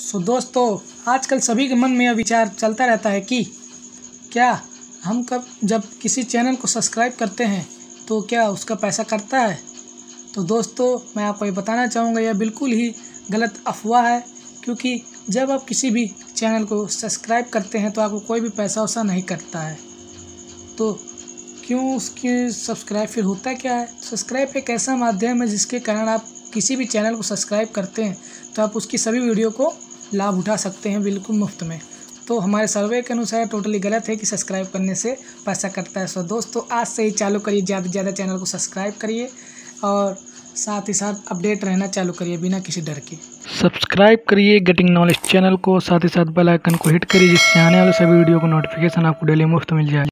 दोस्तों, आजकल सभी के मन में यह विचार चलता रहता है कि क्या हम जब किसी चैनल को सब्सक्राइब करते हैं तो क्या उसका पैसा कटता है। तो दोस्तों, मैं आपको ये बताना चाहूँगा, यह बिल्कुल ही गलत अफवाह है, क्योंकि जब आप किसी भी चैनल को सब्सक्राइब करते हैं तो आपको कोई भी पैसा वैसा नहीं कटता है। तो क्यों उसकी सब्सक्राइब फिर होता क्या है। सब्सक्राइब एक ऐसा माध्यम है जिसके कारण आप किसी भी चैनल को सब्सक्राइब करते हैं तो आप उसकी सभी वीडियो को लाभ उठा सकते हैं बिल्कुल मुफ्त में। तो हमारे सर्वे के अनुसार टोटली गलत है कि सब्सक्राइब करने से पैसा कटता है। सो दोस्तों, आज से ही चालू करिए, ज़्यादा से ज़्यादा चैनल को सब्सक्राइब करिए और साथ ही साथ अपडेट रहना चालू करिए बिना किसी डर के। सब्सक्राइब करिए गेटिंग नॉलेज चैनल को, साथ ही साथ बेल आइकन को हिट करिए, जिससे आने वाले सभी वीडियो को नोटिफिकेशन आपको डेली मुफ्त मिल जाए।